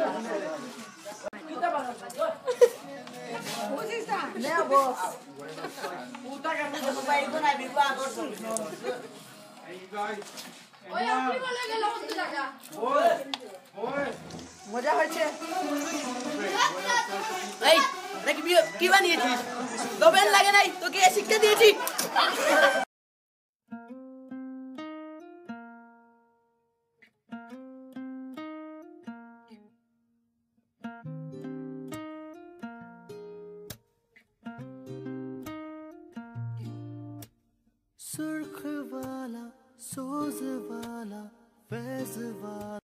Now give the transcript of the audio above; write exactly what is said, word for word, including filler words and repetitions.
মজা হয়েছে এই নাকি কি বানিয়েছিস দোবেন লাগে নাই তোকে শিক্ষা দিয়েছি सुर्ख वाला सोज वाला फैज वाला